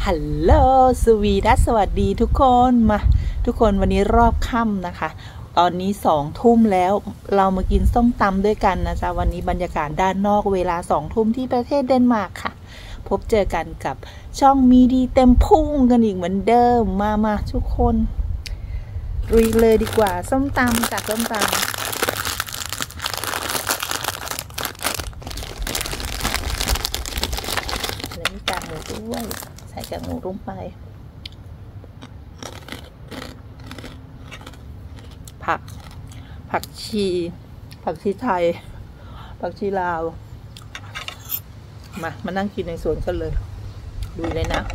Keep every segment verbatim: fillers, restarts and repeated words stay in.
ฮัลโหลสวีดัสสวัสดีทุกคนมาทุกคนวันนี้รอบค่ำนะคะตอนนี้สองทุ่มแล้วเรามากินส้มตำด้วยกันนะจ๊ะวันนี้บรรยากาศด้านนอกเวลาสองทุ่มที่ประเทศเดนมาร์กค่ะพบเจอกันกับช่องมีดีเต็มพุ่งกันอีกเหมือนเดิมมามาทุกคนลุยเลยดีกว่าส้มตำจากส้มตำแล้วมีกากหมูด้วยใส่กากหมูลงไปผักผักชีผักชีไทยผักชีลาวมามานั่งกินในสวนกันเลยดูเลยนะ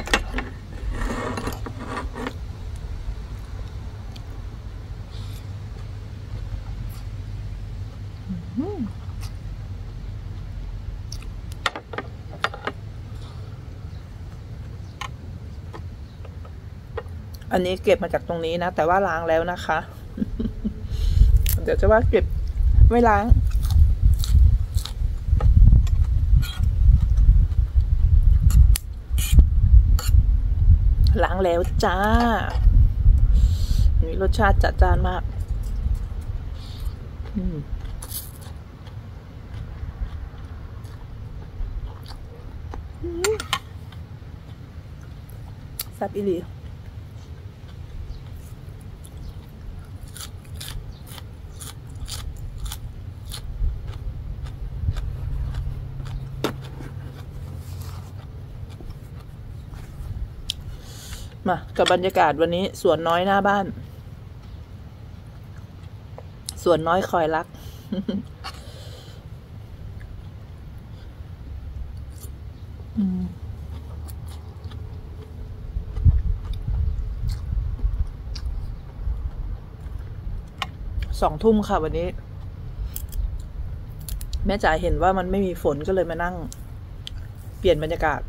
อันนี้เก็บมาจากตรงนี้นะแต่ว่าล้างแล้วนะคะ เดี๋ยวจะว่าเก็บไม่ล้างล้างแล้วจ้ามีรสชาติจัดจ้านมากอืมแซ่บอีหลีมากับบรรยากาศวันนี้สวนน้อยหน้าบ้านสวนน้อยคอยรัก สองทุ่มค่ะวันนี้แม่จ๋าเห็นว่ามันไม่มีฝนก็เลยมานั่งเปลี่ยนบรรยากาศ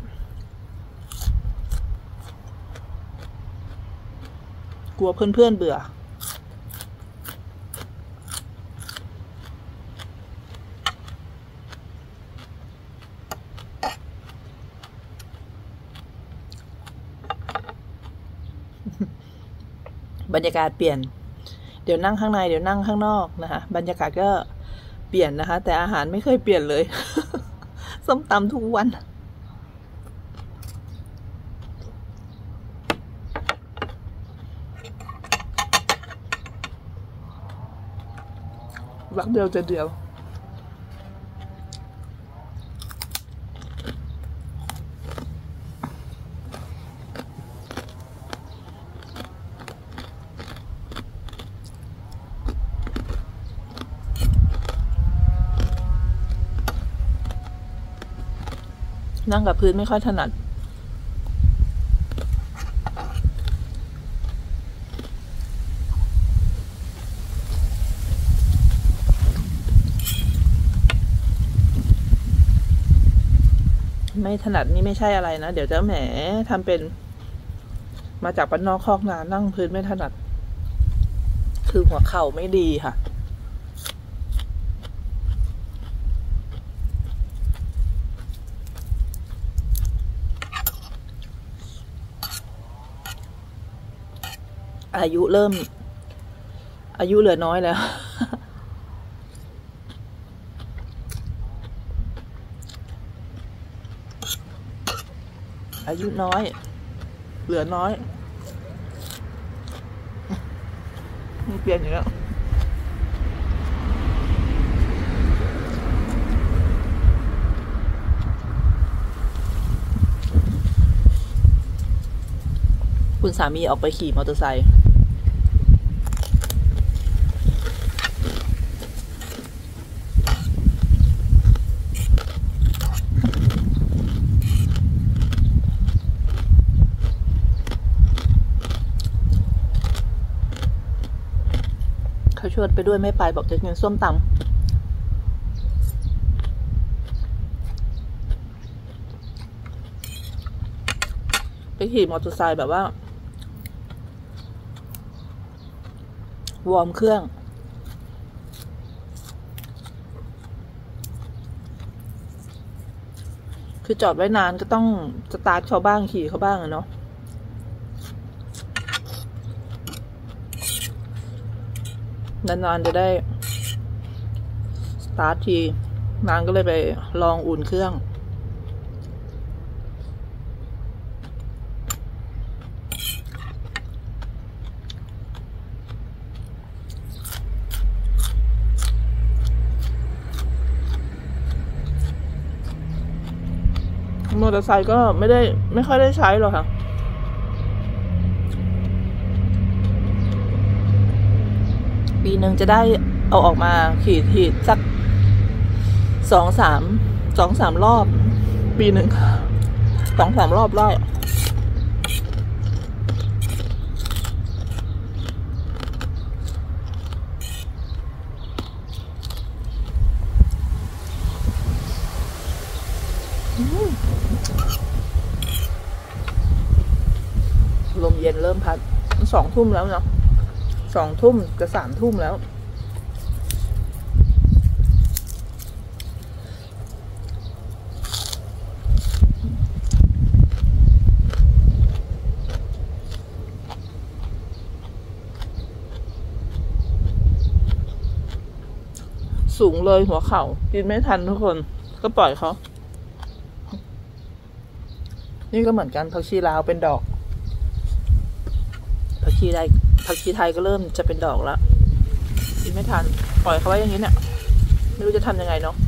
กลัวเพื่อนๆเบื่อบรรยากาศเปลี่ยนเดี๋ยวนั่งข้างในเดี๋ยวนั่งข้างนอกนะคะบรรยากาศก็เปลี่ยนนะคะแต่อาหารไม่เคยเปลี่ยนเลย ส้มตำทุกวันรักเดียวใจเดียวนั่งกับพื้นไม่ค่อยถนัดไม่ถนัดนี่ไม่ใช่อะไรนะเดี๋ยวจะแหมทำเป็นมาจากบ้านนอกคอกนานั่งพื้นไม่ถนัดคือหัวเข่าไม่ดีค่ะอายุเริ่มอายุเหลือน้อยแล้ว อายุน้อยเหลือน้อยมันเปลี่ยนอยู่แล้วคุณสามีออกไปขี่มอเตอร์ไซค์เขาชวนไปด้วยไม่ไปบอกจะกินส้มตำไปขี่มอเตอร์ไซค์แบบว่าวอร์มเครื่องคคือจอดไว้นานก็ต้องสตาร์ทเขาบ้างขี่เขาบ้างอะเนาะนานๆจะได้สตาร์ททีนานก็เลยไปลองอุ่นเครื่องมอเตอร์ไซค์ก็ไม่ได้ไม่ค่อยได้ใช้หรอกค่ะปีหนึ่งจะได้เอาออกมาขี่ทีสักสองสามสองสามรอบปีหนึ่งสองสามรอบได้ลมเย็นเริ่มพัดสองทุ่มแล้วเนาะสองทุ่มจะสามทุ่มแล้วสูงเลยหัวเข่ากินไม่ทันทุกคนก็ปล่อยเขานี่ก็เหมือนกันผักชีลาวเป็นดอกผักชีไทยผักชีไทยก็เริ่มจะเป็นดอกแล้วกินไม่ทันปล่อยเขาไว้อย่างนี้เนี่ยไม่รู้จะทำยังไงเนาะ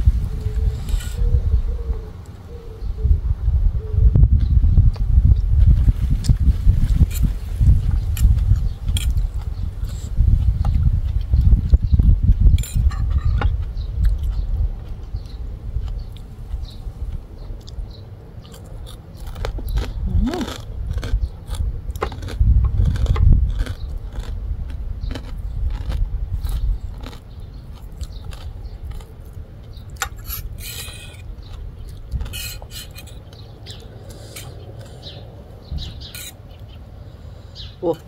โอ้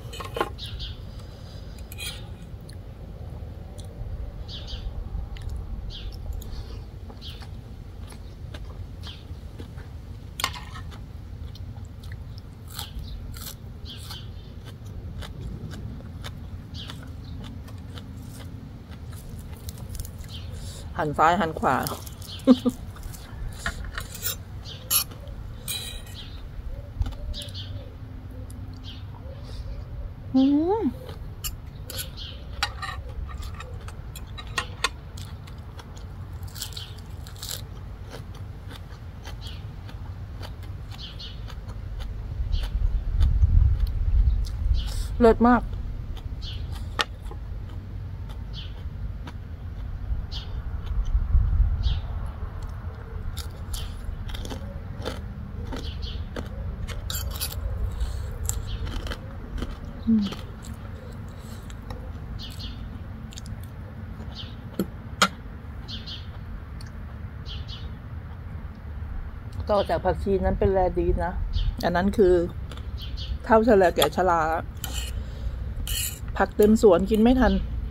หันซ้ายหันขวาอืมเลิศมากต่อจากผักชีนั้นเป็นแรดีนะอันนั้นคือเท่าชะแลแก่ชราผักเต็มสวนกินไม่ทัน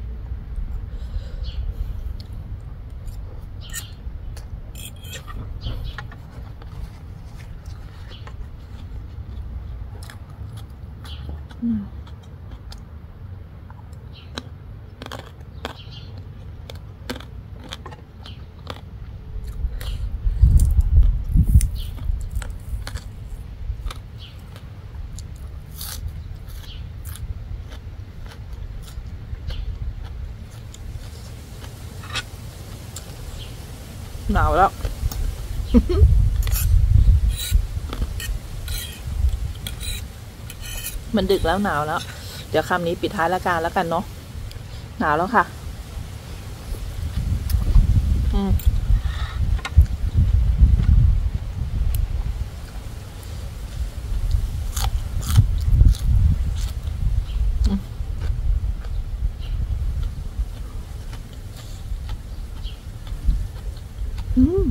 หนาวแล้ว มันดึกแล้วหนาวแล้วเดี๋ยวคำนี้ปิดท้ายละกันแล้วกันเนาะหนาวแล้วค่ะอืมอืม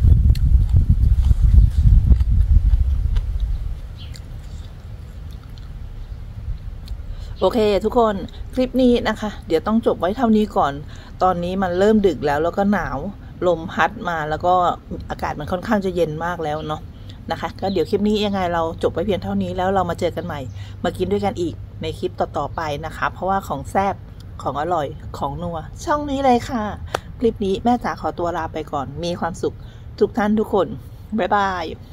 โอเคทุกคนคลิปนี้นะคะเดี๋ยวต้องจบไว้เท่านี้ก่อนตอนนี้มันเริ่มดึกแล้วแล้วก็หนาวลมพัดมาแล้วก็อากาศมันค่อนข้างจะเย็นมากแล้วเนาะนะคะ ก็เดี๋ยวคลิปนี้ยังไงเราจบไว้เพียงเท่านี้แล้วเรามาเจอกันใหม่มากินด้วยกันอีกในคลิปต่อๆไปนะคะเพราะว่าของแซ่บของอร่อยของนัวช่องนี้เลยค่ะคลิปนี้แม่จ๋าขอตัวลาไปก่อนมีความสุขทุกท่านทุกคนบ๊ายบาย